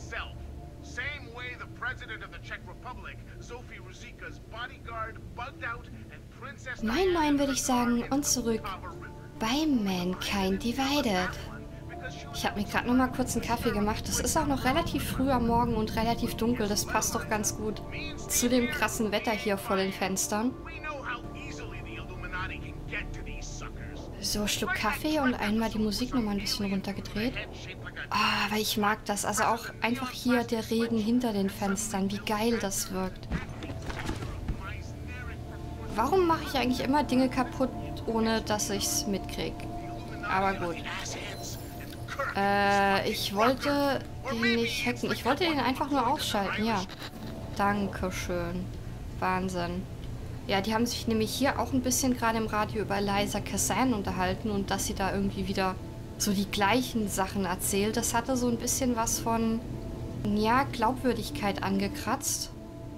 itself. Same way the president of the Czech Republic, Zofie Ruzicka's bodyguard, bugged out and Princess Moin Moin würde ich sagen und zurück bei Mankind Divided. Ich habe mir gerade noch mal kurz einen Kaffee gemacht. Es ist auch noch relativ früh am Morgen und relativ dunkel. Das passt doch ganz gut zu dem krassen Wetter hier vor den Fenstern. So, Schluck Kaffee und einmal die Musik noch mal ein bisschen runtergedreht. Ah, weil ich mag das. Also auch einfach hier der Regen hinter den Fenstern. Wie geil das wirkt. Warum mache ich eigentlich immer Dinge kaputt, ohne dass ich es mitkriege? Aber gut. Ich wollte den nicht hacken. Ich wollte den einfach nur ausschalten, ja. Dankeschön. Wahnsinn. Ja, die haben sich nämlich hier auch ein bisschen gerade im Radio über Eliza Cassan unterhalten und dass sie da irgendwie wieder so die gleichen Sachen erzählt. Das hatte so ein bisschen was von, ja, Glaubwürdigkeit angekratzt.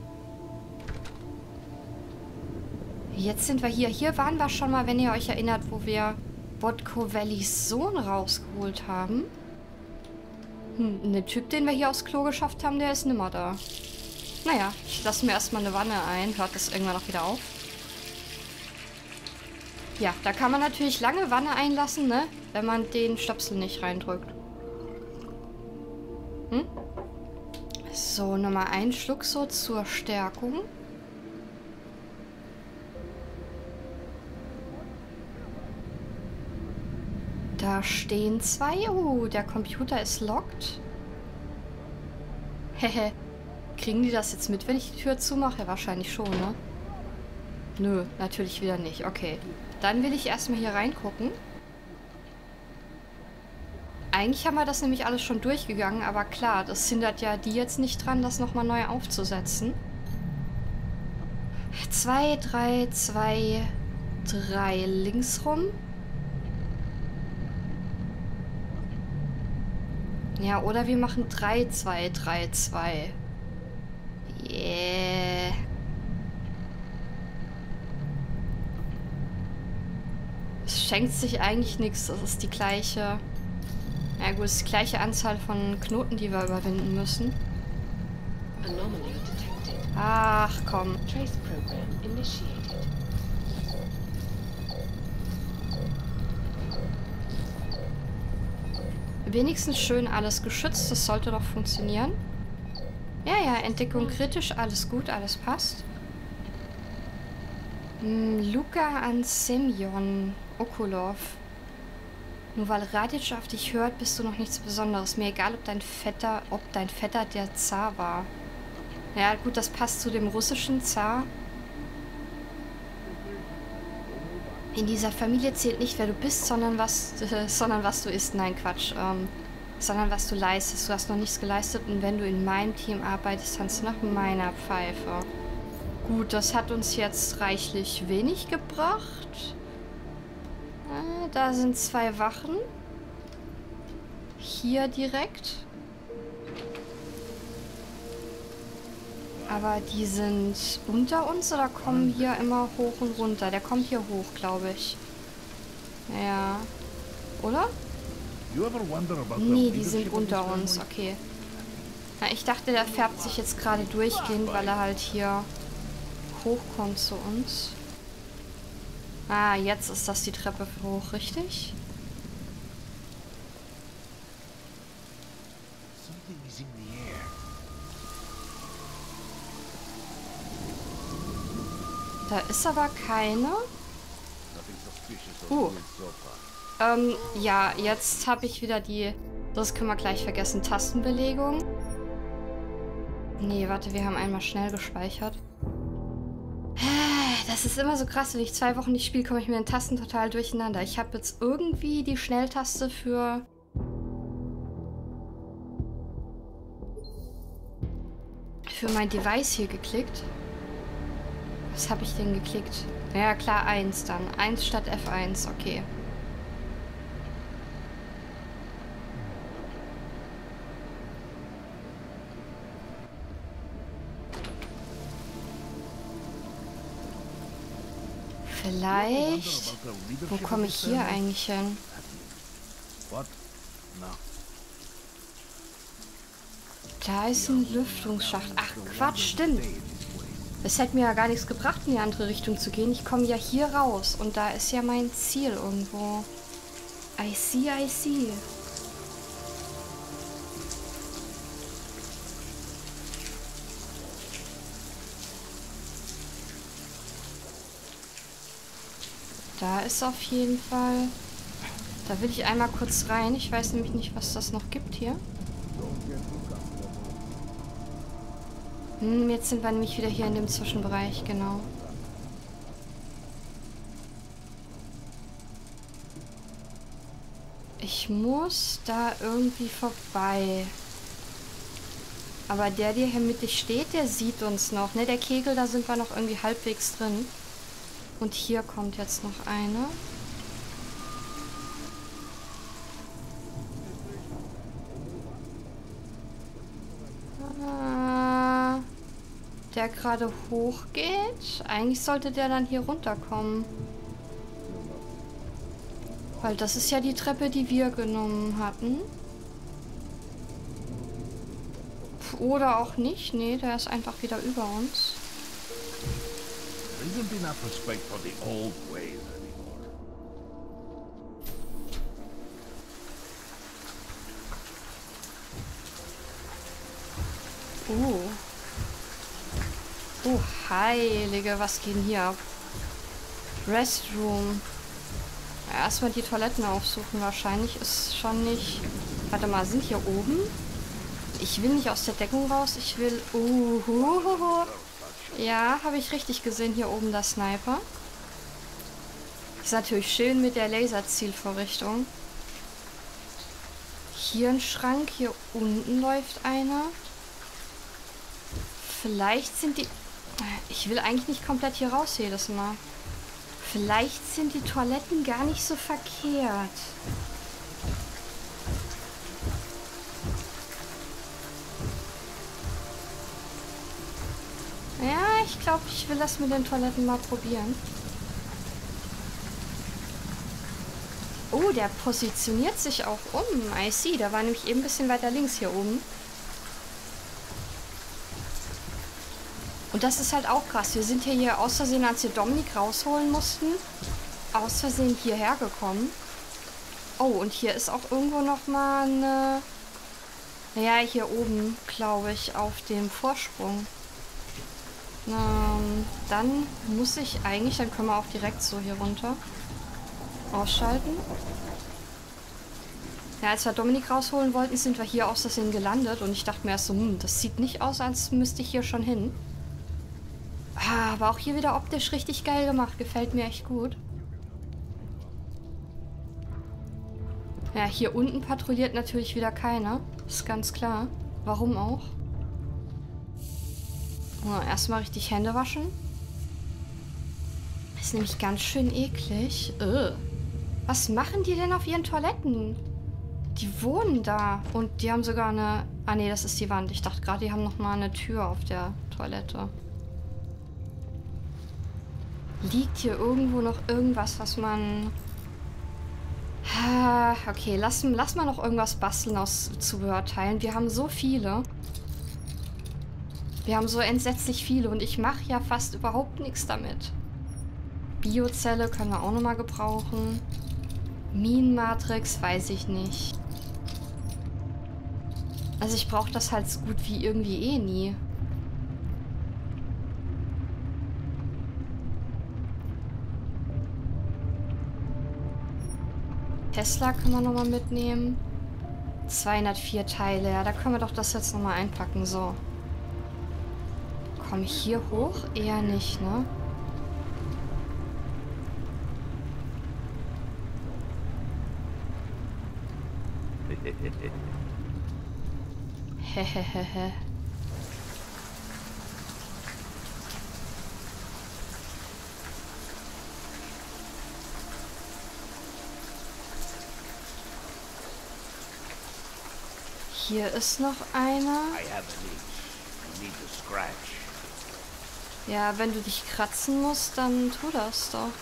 Jetzt sind wir hier. Hier waren wir schon mal, wenn ihr euch erinnert, wo wir Botko Valleys Sohn rausgeholt haben. Der Typ, den wir hier aufs Klo geschafft haben, der ist nimmer da. Naja, ich lasse mir erstmal eine Wanne ein. Hört das irgendwann noch wieder auf? Ja, da kann man natürlich lange Wanne einlassen, ne? Wenn man den Stöpsel nicht reindrückt. So, nochmal einen Schluck so zur Stärkung. Da stehen zwei. Oh, der Computer ist locked. Hehe. Kriegen die das jetzt mit, wenn ich die Tür zumache? Wahrscheinlich schon, ne? Nö, natürlich wieder nicht. Okay. Dann will ich erstmal hier reingucken. Eigentlich haben wir das nämlich alles schon durchgegangen, aber klar, das hindert ja die jetzt nicht dran, das nochmal neu aufzusetzen. 2, 3, 2, 3. Links rum. Ja, oder wir machen 3, 2, 3, 2. Yeah. Es schenkt sich eigentlich nichts. Das ist die gleiche... Ja gut, es ist die gleiche Anzahl von Knoten, die wir überwinden müssen. Ach komm. Wenigstens schön alles geschützt. Das sollte doch funktionieren. Ja, ja, Entdeckung kritisch. Alles gut, alles passt. Luka an Semyon Okulov. Nur weil Radic auf dich hört, bist du noch nichts Besonderes. Mir egal, ob dein Vetter der Zar war. Ja, gut, das passt zu dem russischen Zar. In dieser Familie zählt nicht, wer du bist, sondern was du isst. Nein, Quatsch. Sondern was du leistest. Du hast noch nichts geleistet und wenn du in meinem Team arbeitest, tanzt du nach meiner Pfeife. Gut, das hat uns jetzt reichlich wenig gebracht. Da sind 2 Wachen. Hier direkt. Aber die sind unter uns oder kommen hier immer hoch und runter? Der kommt hier hoch, glaube ich. Ja. Oder? Nee, die sind unter uns. Okay. Na, ich dachte, der färbt sich jetzt gerade durchgehend, weil er halt hier hochkommt zu uns. Ah, jetzt ist das die Treppe hoch, richtig? Da ist aber keine. Ja, jetzt habe ich wieder die... Das können wir gleich vergessen. Tastenbelegung. Nee, warte, wir haben einmal schnell gespeichert. Das ist immer so krass, wenn ich 2 Wochen nicht spiele, komme ich mit den Tasten total durcheinander. Ich habe jetzt irgendwie die Schnelltaste für mein Device hier geklickt. Was habe ich denn geklickt? Ja, klar, 1 dann. 1 statt F1, okay. Vielleicht... Wo komme ich hier eigentlich hin? Da ist ein Lüftungsschacht. Ach, Quatsch, stimmt. Es hätte mir ja gar nichts gebracht, in die andere Richtung zu gehen. Ich komme ja hier raus und da ist ja mein Ziel irgendwo. I see, I see. Da ist auf jeden Fall... Da will ich einmal kurz rein. Ich weiß nämlich nicht, was das noch gibt hier. Jetzt sind wir nämlich wieder hier in dem Zwischenbereich, genau. Ich muss da irgendwie vorbei. Aber der hier mittig steht, der sieht uns noch. Ne, der Kegel, da sind wir noch irgendwie halbwegs drin. Und hier kommt jetzt noch eine. Der gerade hochgeht. Eigentlich sollte der dann hier runterkommen. Weil das ist ja die Treppe, die wir genommen hatten. Oder auch nicht. Nee, der ist einfach wieder über uns. Isn't enough respect for the old ways anymore. Oh, Heilige, was geht denn hier ab? Restroom. Ja, erstmal die Toiletten aufsuchen. Wahrscheinlich ist schon nicht... Warte mal, sind hier oben? Ich will nicht aus der Deckung raus. Ich will... Ja, habe ich richtig gesehen. Hier oben der Sniper. Ist natürlich schön mit der Laserzielvorrichtung. Hier ein Schrank. Hier unten läuft einer. Vielleicht sind die... Ich will eigentlich nicht komplett hier raus jedes Mal. Vielleicht sind die Toiletten gar nicht so verkehrt. Ja, ich glaube, ich will das mit den Toiletten mal probieren. Oh, der positioniert sich auch um. I see, der war nämlich eben ein bisschen weiter links hier oben. Und das ist halt auch krass. Wir sind hier aus Versehen, als wir Dominik rausholen mussten, aus Versehen hierher gekommen. Oh, und hier ist auch irgendwo noch mal eine... Naja, hier oben, glaube ich, auf dem Vorsprung. Dann muss ich eigentlich... Dann können wir auch direkt so hier runter ausschalten. Ja, als wir Dominik rausholen wollten, sind wir hier aus Versehen gelandet. Und ich dachte mir erst so, das sieht nicht aus, als müsste ich hier schon hin. Aber auch hier wieder optisch richtig geil gemacht. Gefällt mir echt gut. Ja, hier unten patrouilliert natürlich wieder keiner. Ist ganz klar. Warum auch? Oh, erstmal richtig Hände waschen. Ist nämlich ganz schön eklig. Was machen die denn auf ihren Toiletten? Die wohnen da. Und die haben sogar eine... Ah nee, das ist die Wand. Ich dachte gerade, die haben nochmal eine Tür auf der Toilette. Liegt hier irgendwo noch irgendwas, was man... Okay, lass mal noch irgendwas basteln aus Zubehörteilen. Wir haben so viele. Wir haben so entsetzlich viele und ich mache ja fast überhaupt nichts damit. Biozelle können wir auch nochmal gebrauchen. Minenmatrix, weiß ich nicht. Also ich brauche das halt so gut wie irgendwie eh nie. Tesla können wir nochmal mitnehmen. 204 Teile. Ja, da können wir doch das jetzt nochmal einpacken. So. Komme ich hier hoch? Eher nicht, ne? Hehehehe. Hier ist noch einer. Ja, wenn du dich kratzen musst, dann tu das doch.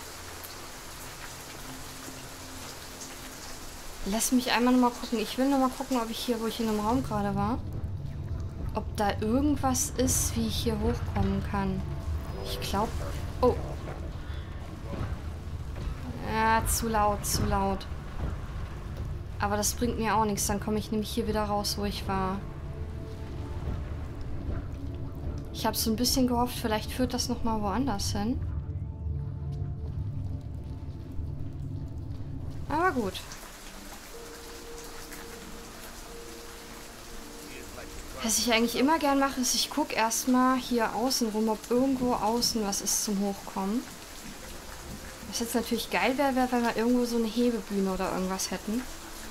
Lass mich einmal nochmal gucken. Ich will nochmal gucken, ob ich hier, wo ich in dem Raum gerade war, ob da irgendwas ist, wie ich hier hochkommen kann. Ich glaube... Oh. Ja, zu laut, zu laut. Aber das bringt mir auch nichts. Dann komme ich nämlich hier wieder raus, wo ich war. Ich habe so ein bisschen gehofft, vielleicht führt das nochmal woanders hin. Aber gut. Was ich eigentlich immer gern mache, ist, ich gucke erstmal hier außen rum, ob irgendwo außen was ist zum Hochkommen. Was jetzt natürlich geil wäre, wenn wir irgendwo so eine Hebebühne oder irgendwas hätten.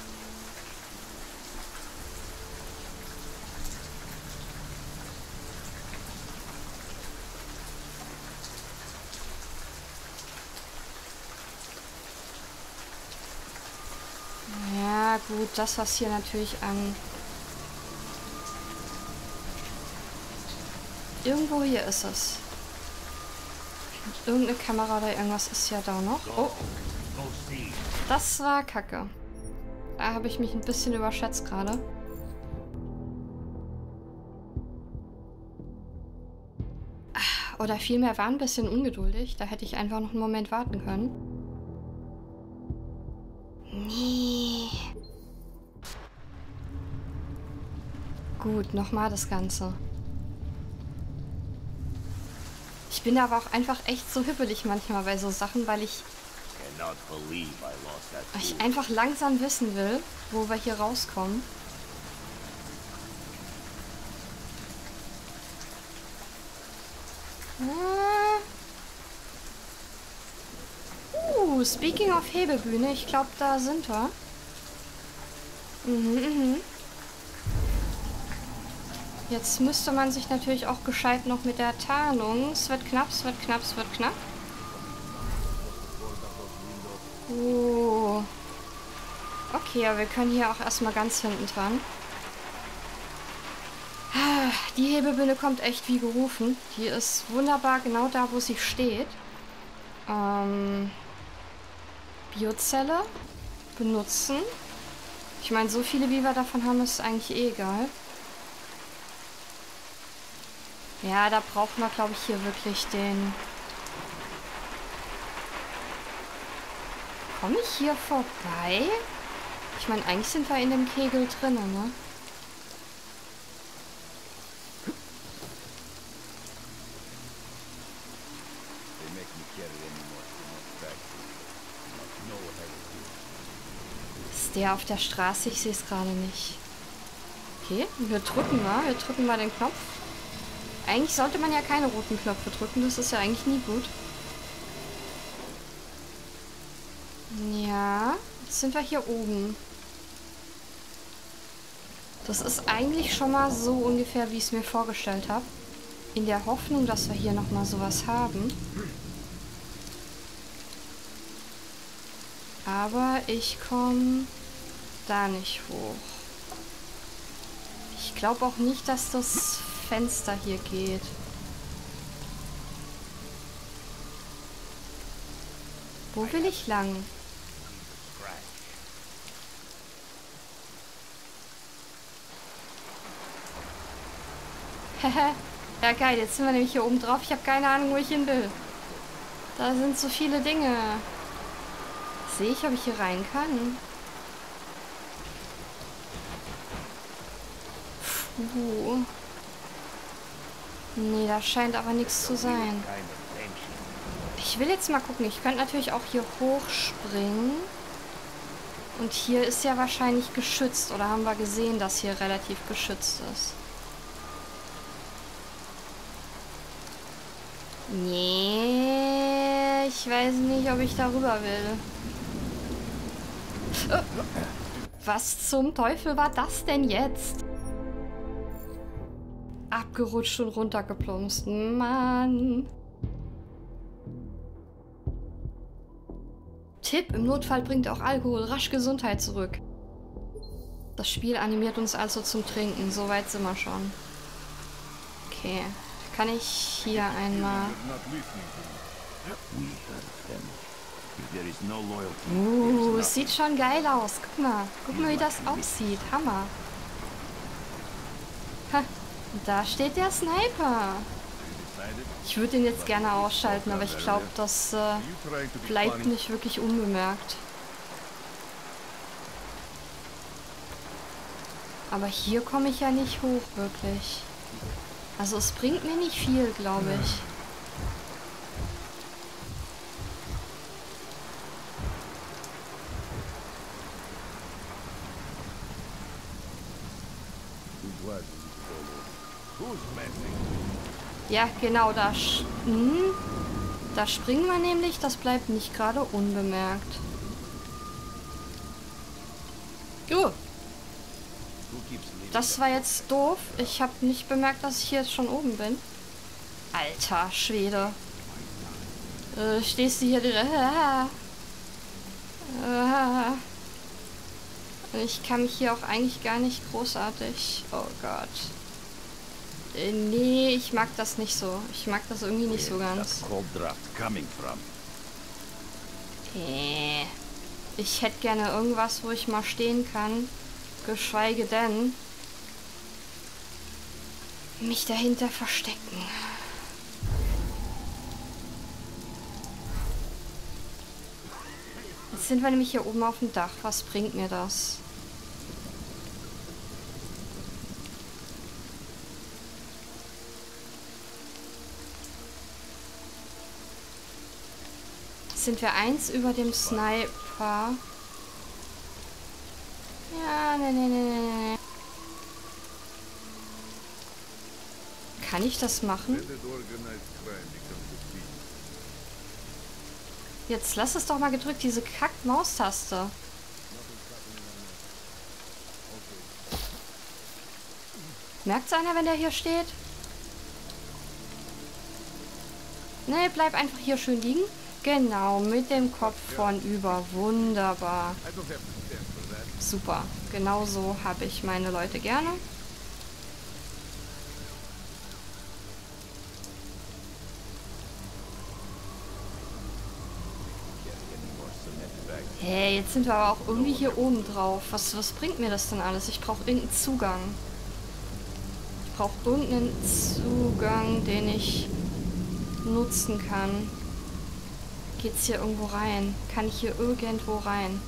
Ja, gut, das, was hier natürlich an... Irgendwo hier ist es. Irgendeine Kamera oder irgendwas ist ja da noch. Oh. Das war Kacke. Da habe ich mich ein bisschen überschätzt gerade. Oder vielmehr war ein bisschen ungeduldig. Da hätte ich einfach noch einen Moment warten können. Nee. Gut, nochmal das Ganze. Ich bin aber auch einfach echt so hibbelig manchmal bei so Sachen, weil ich einfach langsam wissen will, wo wir hier rauskommen. Speaking of Hebebühne, ich glaube, da sind wir. Jetzt müsste man sich natürlich auch gescheit noch mit der Tarnung. Es wird knapp, es wird knapp, es wird knapp. Oh. Okay, aber wir können hier auch erstmal ganz hinten dran. Die Hebebühne kommt echt wie gerufen. Die ist wunderbar genau da, wo sie steht. Biozelle benutzen. Ich meine, so viele wie wir davon haben, ist eigentlich eh egal. Ja, da braucht man, glaube ich, hier wirklich den... Komme ich hier vorbei? Ich meine, eigentlich sind wir in dem Kegel drin, ne? Ist der auf der Straße? Ich sehe es gerade nicht. Okay, wir drücken mal den Knopf. Eigentlich sollte man ja keine roten Knöpfe drücken, das ist ja eigentlich nie gut. Ja, jetzt sind wir hier oben. Das ist eigentlich schon mal so ungefähr, wie ich es mir vorgestellt habe. In der Hoffnung, dass wir hier nochmal sowas haben. Aber ich komme da nicht hoch. Ich glaube auch nicht, dass das Fenster hier geht. Wo will ich lang? Hehe. Ja geil, jetzt sind wir nämlich hier oben drauf. Ich habe keine Ahnung, wo ich hin will. Da sind so viele Dinge. Sehe ich, ob ich hier rein kann? Puh. Nee, da scheint aber nichts zu sein. Ich will jetzt mal gucken. Ich könnte natürlich auch hier hochspringen. Und hier ist ja wahrscheinlich geschützt. Oder haben wir gesehen, dass hier relativ geschützt ist? Nee, ich weiß nicht, ob ich darüber will. Was zum Teufel war das denn jetzt? Abgerutscht und runtergeplumpst. Mann. Tipp, im Notfall bringt auch Alkohol rasch Gesundheit zurück. Das Spiel animiert uns also zum Trinken. So weit sind wir schon. Okay. Kann ich hier einmal... es sieht schon geil aus. Guck mal. Guck mal, wie das aussieht. Hammer. Ha. Da steht der Sniper. Ich würde ihn jetzt gerne ausschalten, aber ich glaube, das bleibt nicht wirklich unbemerkt. Aber hier komme ich ja nicht hoch, wirklich. Also es bringt mir nicht viel, glaube ich. Ja, genau, da springen wir nämlich. Das bleibt nicht gerade unbemerkt. Das war jetzt doof. Ich habe nicht bemerkt, dass ich hier jetzt schon oben bin. Alter Schwede. Stehst du hier direkt? Ich kann mich hier auch eigentlich gar nicht großartig... Oh Gott. Nee, ich mag das nicht so. Ich mag das irgendwie nicht so ganz. Ich hätte gerne irgendwas, wo ich mal stehen kann. Geschweige denn mich dahinter verstecken. Jetzt sind wir nämlich hier oben auf dem Dach. Was bringt mir das? Sind wir eins über dem Sniper? Ja, nee. Kann ich das machen? Jetzt lass es doch mal gedrückt, diese Kack-Maustaste. Merkt's einer, wenn der hier steht? Nee, bleib einfach hier schön liegen. Genau, mit dem Kopf vornüber. Wunderbar. Super. Genauso habe ich meine Leute gerne. Hey, jetzt sind wir aber auch irgendwie hier oben drauf. Was bringt mir das denn alles? Ich brauche irgendeinen Zugang. Ich brauche irgendeinen Zugang, den ich nutzen kann. Geht's hier irgendwo rein? Kann ich hier irgendwo rein?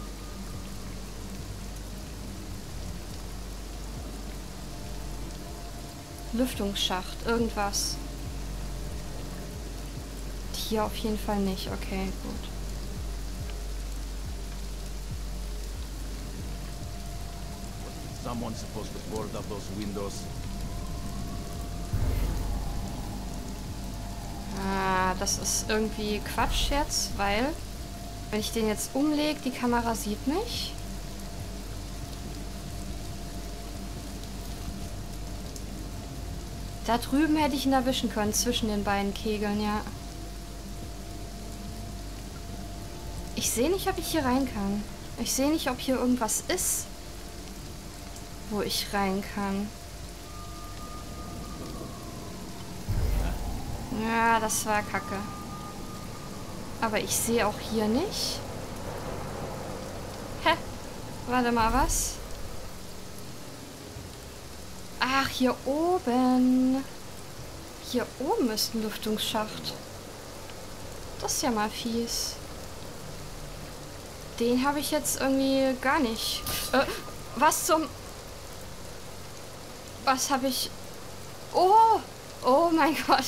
Lüftungsschacht, irgendwas. Hier auf jeden Fall nicht. Okay, gut. Someone's supposed to board up those windows. Ah, das ist irgendwie Quatsch jetzt, weil wenn ich den jetzt umlege, die Kamera sieht mich. Da drüben hätte ich ihn erwischen können, zwischen den beiden Kegeln, ja. Ich sehe nicht, ob ich hier rein kann. Ich sehe nicht, ob hier irgendwas ist, wo ich rein kann. Ja, das war kacke. Aber ich sehe auch hier nicht. Hä? Warte mal, was? Ach, hier oben. Hier oben ist ein Lüftungsschacht. Das ist ja mal fies. Den habe ich jetzt irgendwie gar nicht. Was zum... Was habe ich... Oh! Oh mein Gott.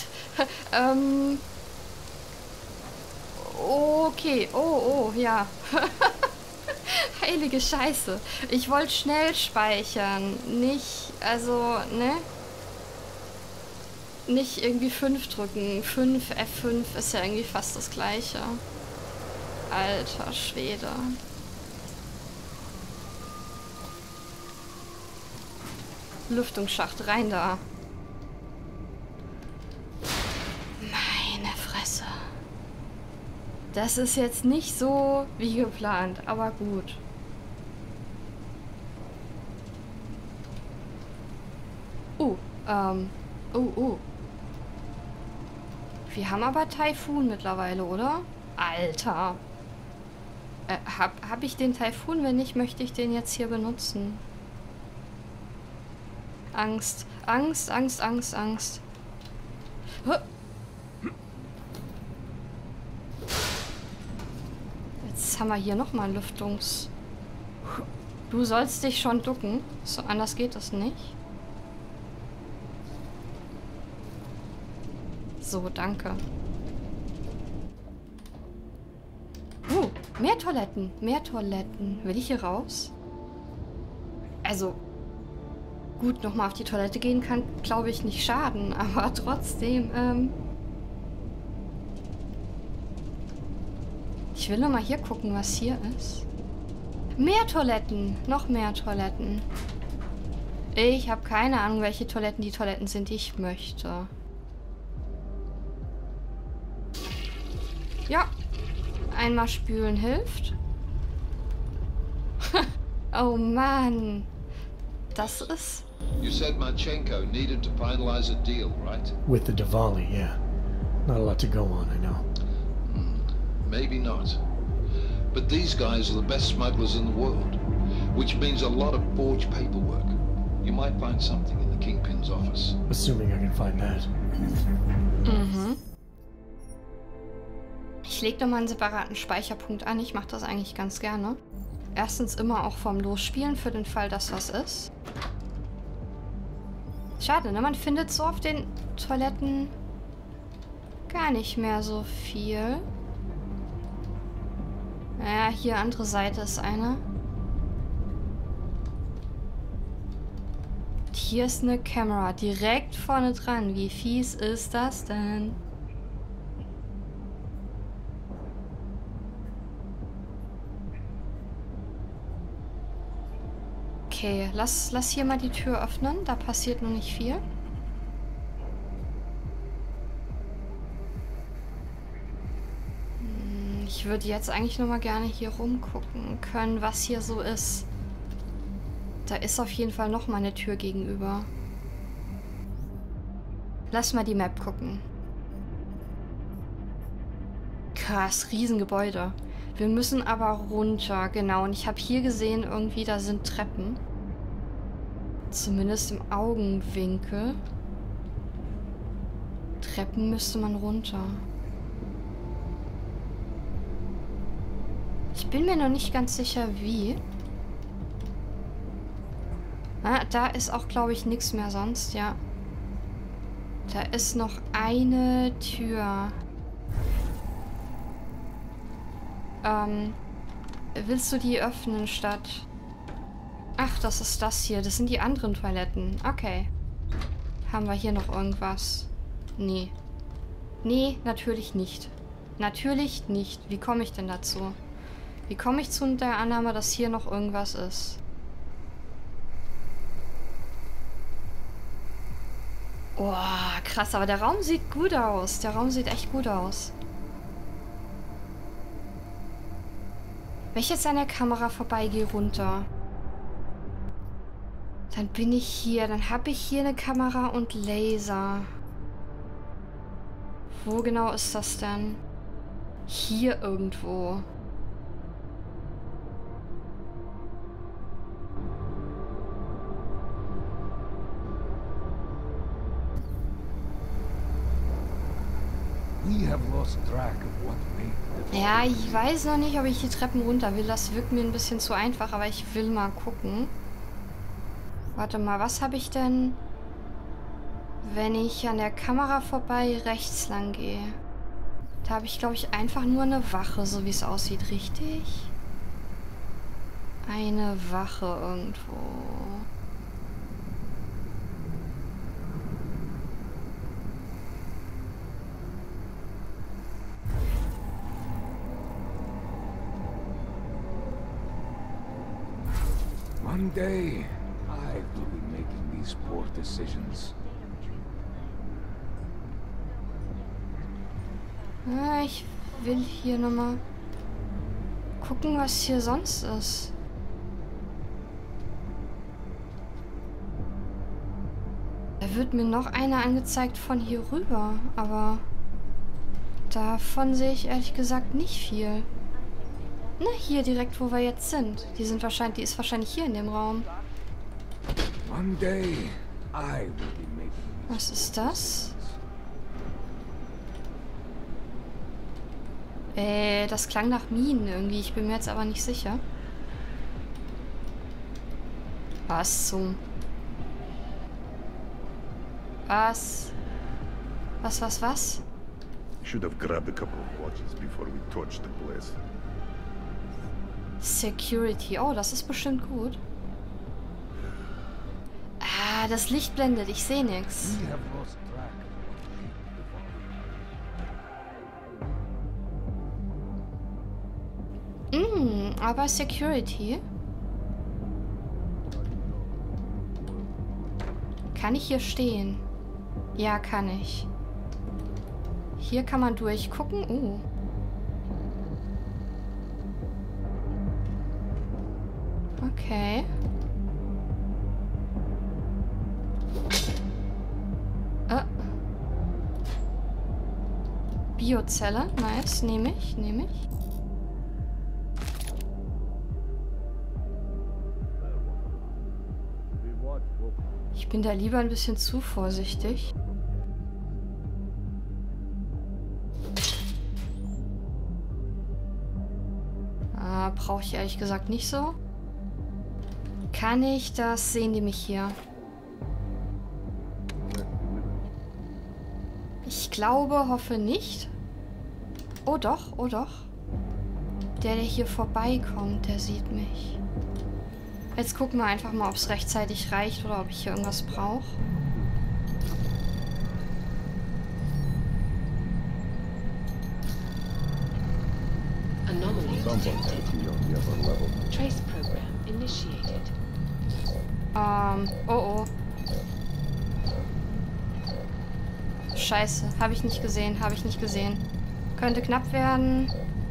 Okay. Oh, ja. Heilige Scheiße. Ich wollte schnell speichern. Nicht, also, ne? Nicht irgendwie 5 drücken. F5 ist ja irgendwie fast das gleiche. Alter Schwede. Lüftungsschacht, rein da. Meine Fresse. Das ist jetzt nicht so wie geplant, aber gut. Wir haben aber Taifun mittlerweile, oder? Alter. Hab ich den Taifun? Wenn nicht, möchte ich den jetzt hier benutzen. Angst. Angst, Angst, Angst, Angst. Jetzt haben wir hier nochmal einen Lüftungs... Du sollst dich schon ducken. So, anders geht das nicht. So, danke. Mehr Toiletten. Mehr Toiletten. Will ich hier raus? Also, gut, nochmal auf die Toilette gehen kann, glaube ich, nicht schaden. Aber trotzdem, ich will nur mal hier gucken, was hier ist. Mehr Toiletten. Noch mehr Toiletten. Ich habe keine Ahnung, welche Toiletten die Toiletten sind, die ich möchte. Ja. Einmal spülen hilft. Oh Mann. Das ist... You said Marchenko needed to finalize a deal, right? With the Diwali, yeah. Not a lot to go on, I know. Maybe not. But these guys are the best smugglers in the world, which means a lot of forged paperwork. You might find something in the Kingpin's office. Assuming I can find that. Mhm. Ich lege nochmal einen separaten Speicherpunkt an. Ich mache das eigentlich ganz gerne. Erstens immer auch vorm Losspielen, für den Fall, dass was ist. Schade, ne? Man findet so auf den Toiletten gar nicht mehr so viel. Ja, hier andere Seite ist eine. Hier ist eine Kamera direkt vorne dran. Wie fies ist das denn? Okay, lass hier mal die Tür öffnen. Da passiert noch nicht viel. Ich würde jetzt eigentlich noch mal gerne hier rumgucken können, was hier so ist. Da ist auf jeden Fall noch mal eine Tür gegenüber. Lass mal die Map gucken. Krass, Riesengebäude. Wir müssen aber runter, genau. Und ich habe hier gesehen, irgendwie, da sind Treppen. Zumindest im Augenwinkel. Treppen müsste man runter. Ich bin mir noch nicht ganz sicher, wie. Ah, da ist auch, glaube ich, nichts mehr sonst, ja. Da ist noch eine Tür. Willst du die öffnen statt... Ach, das ist das hier. Das sind die anderen Toiletten. Okay. Haben wir hier noch irgendwas? Nee. Nee, natürlich nicht. Natürlich nicht. Wie komme ich denn dazu? Wie komme ich zu der Annahme, dass hier noch irgendwas ist? Oh, krass. Aber der Raum sieht gut aus. Der Raum sieht echt gut aus. Wenn ich jetzt an der Kamera vorbeigehe runter, dann bin ich hier. Dann habe ich hier eine Kamera und Laser. Wo genau ist das denn? Hier irgendwo. Ja, ich weiß noch nicht, ob ich die Treppen runter will. Das wirkt mir ein bisschen zu einfach, aber ich will mal gucken. Warte mal, was habe ich denn, wenn ich an der Kamera vorbei rechts lang gehe? Da habe ich, glaube ich, einfach nur eine Wache, so wie es aussieht, richtig? Eine Wache irgendwo. One day, I will be making these poor decisions. Ja, ich will hier nochmal gucken, was hier sonst ist. Da wird mir noch eine angezeigt von hier rüber, aber davon sehe ich ehrlich gesagt nicht viel. Na, hier direkt, wo wir jetzt sind. Die ist wahrscheinlich hier in dem Raum. One day, I will be making these Was ist das? Das klang nach Minen irgendwie. Ich bin mir jetzt aber nicht sicher. Was zum... Was? Was? Should have grabbed a couple of watches before we torched the place. Security. Oh, das ist bestimmt gut. Ah, das Licht blendet. Ich sehe nichts. We have lost track of Aber Security. Kann ich hier stehen? Ja, kann ich. Hier kann man durchgucken. Oh. Okay. Biozelle. Nice. Nehme ich. Ich bin da lieber ein bisschen zu vorsichtig. Brauche ich ehrlich gesagt nicht so. Kann ich das? Sehen die mich hier? Ich glaube, hoffe nicht. Oh doch, oh doch. Der hier vorbeikommt, der sieht mich. Jetzt gucken wir einfach mal, ob es rechtzeitig reicht oder ob ich hier irgendwas brauche. Anomaly detected. Trace program initiated. Oh. Scheiße, habe ich nicht gesehen. Könnte knapp werden.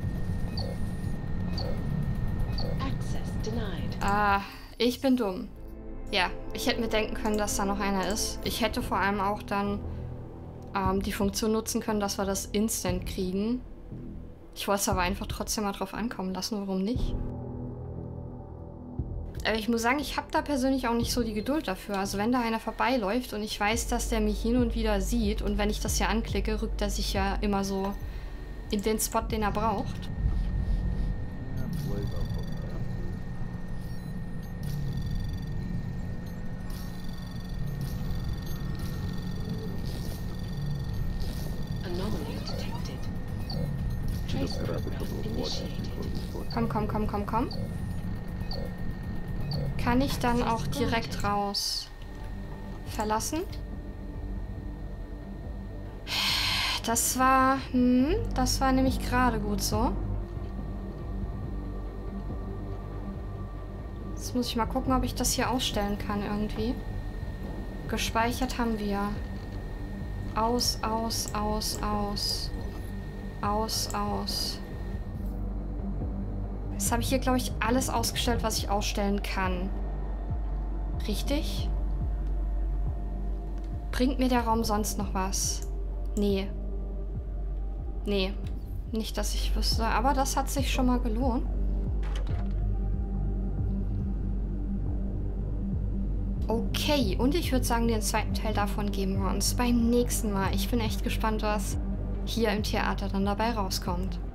Access denied. Ich bin dumm. Ja, ich hätte mir denken können, dass da noch einer ist. Ich hätte vor allem auch dann die Funktion nutzen können, dass wir das instant kriegen. Ich wollte es aber einfach trotzdem mal drauf ankommen lassen, warum nicht? Aber ich muss sagen, ich habe da persönlich auch nicht so die Geduld dafür. Also wenn da einer vorbeiläuft und ich weiß, dass der mich hin und wieder sieht und wenn ich das hier anklicke, rückt er sich ja immer so in den Spot, den er braucht. Anomaly detected. Trace program initiated. Komm. Kann ich dann auch direkt raus verlassen? Das war nämlich gerade gut so. Jetzt muss ich mal gucken, ob ich das hier ausstellen kann irgendwie. Gespeichert haben wir. Aus. Jetzt habe ich hier, glaube ich, alles ausgestellt, was ich ausstellen kann. Richtig? Bringt mir der Raum sonst noch was? Nee. Nicht, dass ich wüsste. Aber das hat sich schon mal gelohnt. Okay, und ich würde sagen, den zweiten Teil davon geben wir uns beim nächsten Mal. Ich bin echt gespannt, was hier im Theater dann dabei rauskommt.